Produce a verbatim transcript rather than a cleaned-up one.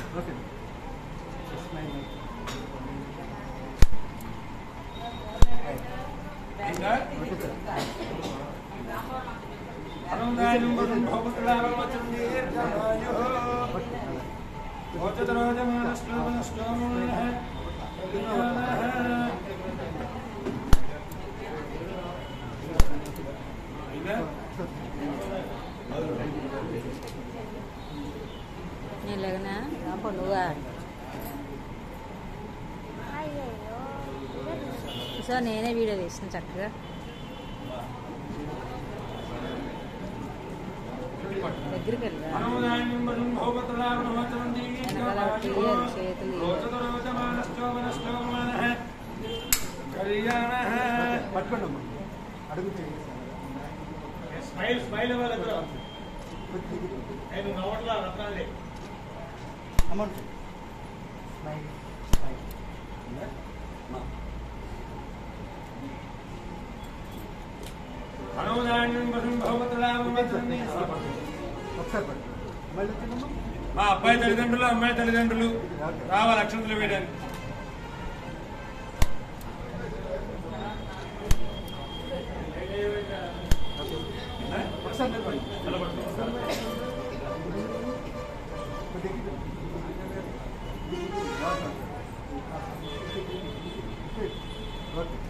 Okay Nhìn lại nè, nó còn nữa. So నేనే video తీసిన చక్కగా దగ్గరికి వెళ్ళా వెనకాల క్లియర్ చేతులు పట్టుకోండి అడుగు స్మైల్ స్మైల్ అమౌంట్ స్మైల్ మా అబ్బాయి తల్లిదండ్రులు అమ్మాయి తల్లిదండ్రులు రావాలి అక్షంతలు వేయడానికి. ఓకే